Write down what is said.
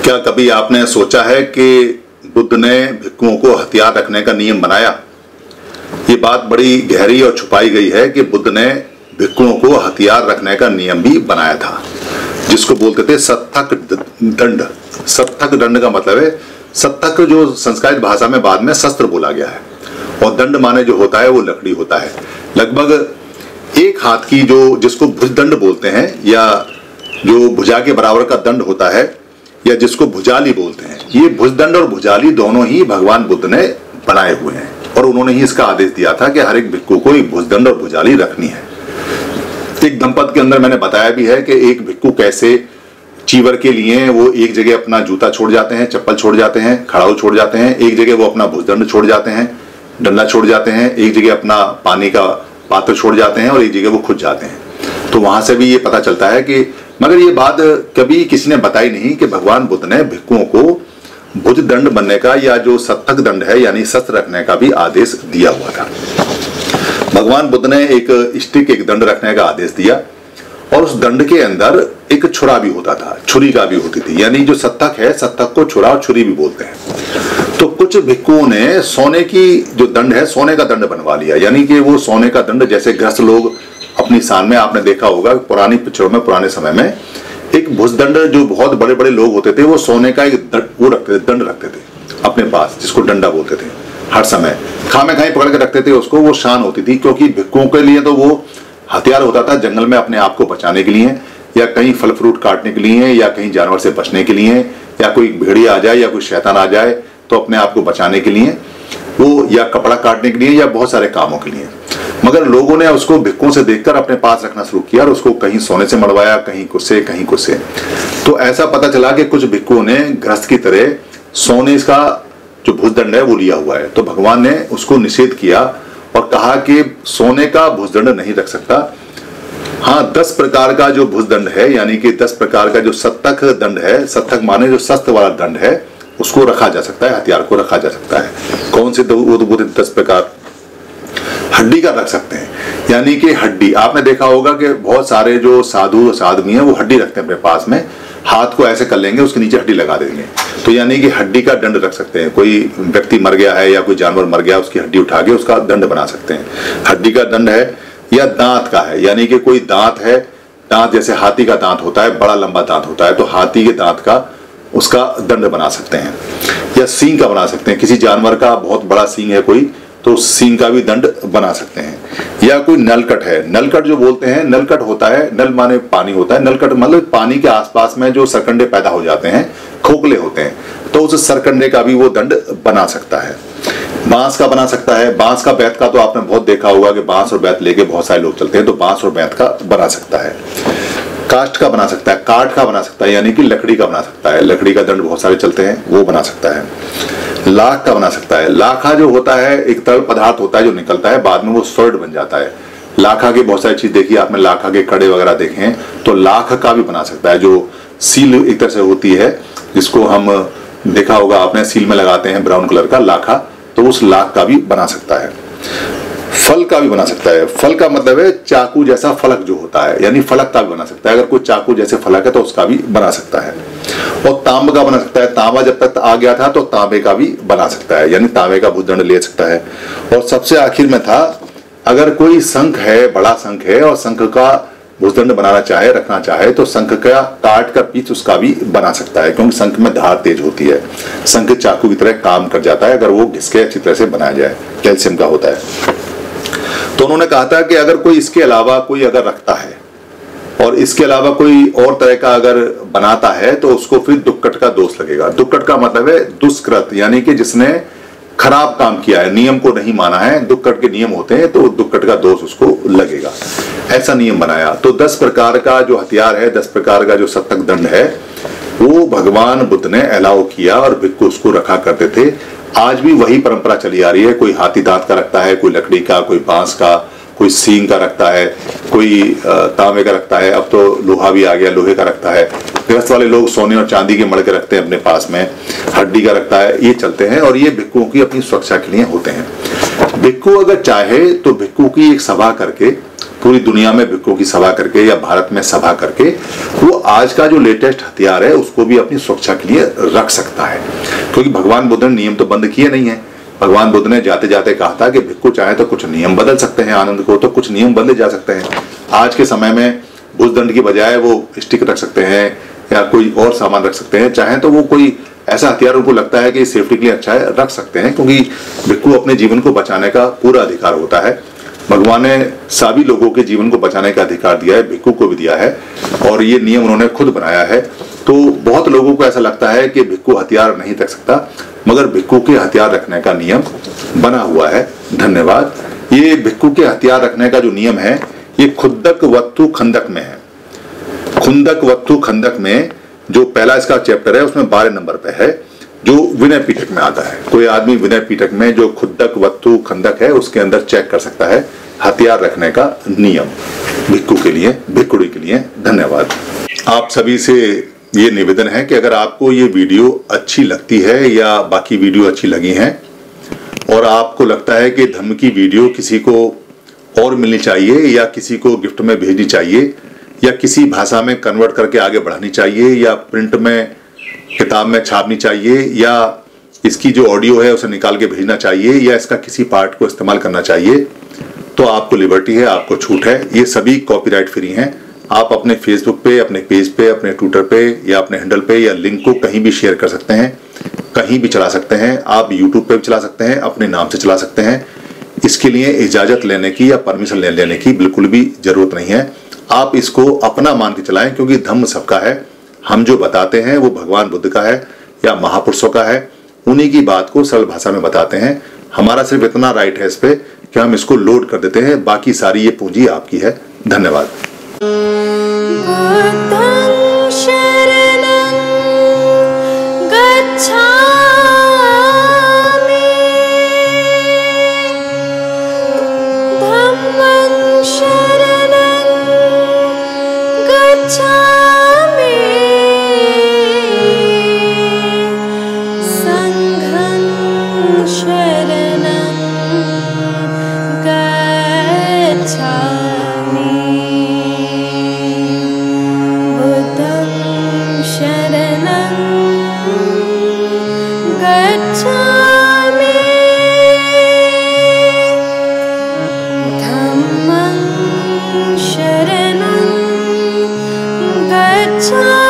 क्या कभी आपने सोचा है कि बुद्ध ने भिक्षुओं को हथियार रखने का नियम बनाया? ये बात बड़ी गहरी और छुपाई गई है कि बुद्ध ने भिक्षुओं को हथियार रखने का नियम भी बनाया था, जिसको बोलते थे सत्थक दंड। सत्थक दंड का मतलब है, सत्थक जो संस्कृत भाषा में बाद में शस्त्र बोला गया है, और दंड माने जो होता है वो लकड़ी होता है। लगभग एक हाथ की जो जिसको भुजदंड बोलते हैं, या जो भुजा के बराबर का दंड होता है, या जिसको भुजाली बोलते हैं, ये भुजदंड और भुजाली दोनों ही भगवान बुद्ध ने बनाए हुए हैं, और उन्होंने ही इसका आदेश दिया था कि हर एक भिक्षु को एक भुजदंड और भुजाली रखनी है। एक दंपत के अंदर मैंने बताया भी है कि एक भिक्षु कैसे चीवर के लिए वो एक जगह अपना जूता छोड़ जाते हैं, चप्पल छोड़ जाते हैं, खड़ाऊ छोड़ जाते हैं, एक जगह वो अपना भुजदंड छोड़ जाते हैं, डंडा छोड़ जाते हैं, एक जगह अपना पानी का पात्र छोड़ जाते हैं, और एक जगह वो खुद जाते हैं। तो वहां से भी ये पता चलता है कि, मगर ये बात कभी किसी ने बताई नहीं कि भगवान बुद्ध ने भिक्षुओं को भुजदंड बनने का या जो सत्थक दंड है यानी शस्त्र रखने का भी आदेश दिया हुआ था। भगवान बुद्ध ने एक स्टिक, एक दंड रखने का आदेश दिया, और उस दंड के अंदर एक छुरा भी होता था, छुरी का भी होती थी, यानी जो सत्थक है, सत्थक को छुरा और छुरी भी बोलते हैं। तो कुछ भिक्षुओं ने सोने की जो दंड है, सोने का दंड बनवा लिया, यानी कि वो सोने का दंड, जैसे गृहस्थ लोग अपनी शान में, आपने देखा होगा पुरानी पिक्चरों में, पुराने समय में एक भुजदंड, जो बहुत बड़े बड़े लोग होते थे वो सोने का एक वो रखते थे, दंड रखते थे अपने पास, जिसको डंडा बोलते थे। हर समय खामे खाई पकड़ के रखते थे उसको, वो शान होती थी, क्योंकि भिक्षुओं के लिए तो वो हथियार होता था जंगल में अपने आप को बचाने के लिए, या कहीं फल फ्रूट काटने के लिए, या कहीं जानवर से बचने के लिए, या कोई भेड़िया आ जाए या कोई शैतान आ जाए तो अपने आप को बचाने के लिए वो, या कपड़ा काटने के लिए, या बहुत सारे कामों के लिए। मगर लोगों ने उसको भिक्षुओं से देखकर अपने पास रखना शुरू किया, और उसको कहीं सोने से मड़वाया, कहीं कुछ से, कहीं कुछ से। तो ऐसा पता चला कि कुछ भिक्षुओं ने गृहस्थ की तरह सोने का जो भुजदंड है वो लिया हुआ है। तो भगवान ने उसको निषेध किया और कहा कि सोने का भुजदंड नहीं रख सकता। हाँ, 10 प्रकार का जो भुजदंड है, यानी कि 10 प्रकार का जो सत्थक दंड है, सत्थक माने जो शस्त्र वाला दंड है, उसको रखा जा सकता है, हथियार को रखा जा सकता है। कौन से? वो 10 प्रकार। हड्डी का रख सकते हैं, यानी कि हड्डी, आपने देखा होगा कि बहुत सारे जो साधु साधवी हैं वो हड्डी रखते हैं अपने पास में, हाथ को ऐसे कर लेंगे, उसके नीचे हड्डी लगा देंगे। तो यानी कि हड्डी का दंड रख सकते हैं। कोई व्यक्ति मर गया है या कोई जानवर मर गया, उसकी हड्डी उठा के उसका दंड बना सकते हैं, हड्डी का दंड है। या दांत का है, यानी कि कोई दांत है, दांत जैसे हाथी का दांत होता है, बड़ा लंबा दांत होता है, तो हाथी के दांत का उसका दंड बना सकते हैं। या सींग का बना सकते हैं, किसी जानवर का बहुत बड़ा सींग है कोई, तो सींग का भी दंड बना सकते हैं। या कोई नलकट है, नलकट जो बोलते हैं, नलकट होता है, नल माने पानी होता है, नलकट मतलब पानी के आसपास में जो सरकंडे पैदा हो जाते हैं, खोखले होते हैं, तो उस सरकंडे का भी वो दंड बना सकता है। बांस का बना सकता है, बांस का बैत का तो आपने बहुत देखा होगा कि बांस और बैत लेके बहुत सारे लोग चलते हैं, तो बांस और बैत का बना सकता है। काष्ठ का बना सकता है, काठ का बना सकता है, यानी कि लकड़ी का बना सकता है, लकड़ी का दंड बहुत सारे चलते हैं, वो बना सकता है। लाख का बना सकता है, लाखा जो होता है एक तरल पदार्थ होता है जो निकलता है, बाद में वो स्वर्ण बन जाता है। लाखा की बहुत सारी चीज देखी आपने, लाखा के कड़े वगैरह देखे हैं, तो लाख का भी बना सकता है, जो सील एक तरह से होती है, जिसको हम देखा होगा आपने, सील में लगाते हैं ब्राउन कलर का लाखा, तो उस लाख का भी बना सकता है। फल का भी बना सकता है, फल का मतलब है चाकू जैसा फलक जो होता है, यानी फलक का भी बना सकता है, अगर कोई चाकू जैसे फलक है तो उसका भी बना सकता है। और तांबा का बना सकता है, तांबा जब तक आ गया था तो तांबे का भी बना सकता है, यानी तांबे का भुजदंड ले सकता है। और सबसे आखिर में था, अगर कोई शंख है, बड़ा शंख है, और शंख का भुजदंड बनाना चाहे, रखना चाहे, तो शंख का काट का पीछ उसका भी बना सकता है, क्योंकि शंख में धार तेज होती है, शंख चाकू की तरह काम कर जाता है अगर वो घिसके अच्छी तरह से बनाया जाए, कैल्शियम का होता है। तो उन्होंने कहा था कि अगर कोई इसके अलावा कोई अगर रखता है, और इसके अलावा कोई और तरह का अगर बनाता है, तो उसको फिर दुक्कट का दोष लगेगा। दुक्कट का मतलब है दुष्कृत, यानी कि जिसने खराब काम किया है, नियम को नहीं माना है, दुक्कट के नियम होते हैं, तो दुक्कट का दोष उसको लगेगा। ऐसा नियम बनाया। तो 10 प्रकार का जो हथियार है, 10 प्रकार का जो सत्थक दंड है, वो भगवान बुद्ध ने अलाउ किया, और भिक्षु उसको रखा करते थे। आज भी वही परंपरा चली आ रही है। कोई हाथी दांत का रखता है, कोई लकड़ी का, कोई बांस का, कोई सींग का रखता है, कोई तांबे का रखता है, अब तो लोहा भी आ गया, लोहे का रखता है। गृहस्थ वाले लोग सोने और चांदी के मड़के रखते हैं अपने पास में, हड्डी का रखता है, ये चलते हैं, और ये भिक्षुओं की अपनी सुरक्षा के लिए होते हैं। भिक्षु अगर चाहे तो भिक्षु की एक सभा करके पूरी दुनिया में भिक्षुओं की सभा करके या भारत में सभा करके वो आज का जो लेटेस्ट हथियार है उसको भी अपनी सुरक्षा के लिए रख सकता है। क्योंकि भगवान बुद्ध ने नियम तो बंद किए नहीं है। भगवान बुद्ध ने जाते जाते कहा था कि भिक्षु चाहे तो कुछ नियम बदल सकते हैं, आनंद को तो कुछ नियम बदले जा सकते हैं। आज के समय में भुजदंड की बजाय वो स्टिक रख सकते हैं या कोई और सामान रख सकते हैं। चाहे तो वो कोई ऐसा हथियार उनको लगता है कि सेफ्टी के लिए अच्छा है, रख सकते हैं, क्योंकि भिक्षु अपने जीवन को बचाने का पूरा अधिकार होता है। भगवान ने सभी लोगों के जीवन को बचाने का अधिकार दिया है, भिक्षु को भी दिया है, और ये नियम उन्होंने खुद बनाया है। तो बहुत लोगों को ऐसा लगता है कि भिक्षु हथियार नहीं रख सकता, मगर भिक्षु के हथियार रखने का नियम बना हुआ है। धन्यवाद। ये भिक्षु के हथियार रखने का जो नियम है ये खुंदक वत्थु खंदक में है। खुंदक वत्थु खंदक में जो पहला इसका चैप्टर है उसमें 12 नंबर पे है, जो विनय पीटक में आता है। कोई आदमी विनय पीटक में जो खुंदक वत्थु खंदक है उसके अंदर चेक कर सकता है हथियार रखने का नियम भिक्षु के लिए, भिक्षुड़ी के लिए। धन्यवाद। आप सभी से ये निवेदन है कि अगर आपको ये वीडियो अच्छी लगती है या बाकी वीडियो अच्छी लगी हैं और आपको लगता है कि धम्म की वीडियो किसी को और मिलनी चाहिए या किसी को गिफ्ट में भेजनी चाहिए या किसी भाषा में कन्वर्ट करके आगे बढ़ानी चाहिए या प्रिंट में किताब में छापनी चाहिए या इसकी जो ऑडियो है उसे निकाल के भेजना चाहिए या इसका किसी पार्ट को इस्तेमाल करना चाहिए, तो आपको लिबर्टी है, आपको छूट है। ये सभी कॉपीराइट फ्री हैं। आप अपने फेसबुक पे, अपने पेज पे, अपने ट्विटर पे या अपने हैंडल पे या लिंक को कहीं भी शेयर कर सकते हैं, कहीं भी चला सकते हैं। आप यूट्यूब पे भी चला सकते हैं, अपने नाम से चला सकते हैं। इसके लिए इजाजत लेने की या परमिशन लेने की बिल्कुल भी जरूरत नहीं है। आप इसको अपना मान के चलाएं, क्योंकि धम्म सबका है। हम जो बताते हैं वो भगवान बुद्ध का है या महापुरुषों का है, उन्हीं की बात को सरल भाषा में बताते हैं। हमारा सिर्फ इतना राइट है इस पे कि हम इसको लोड कर देते हैं, बाकी सारी ये पूंजी आपकी है। धन्यवाद। Gacchami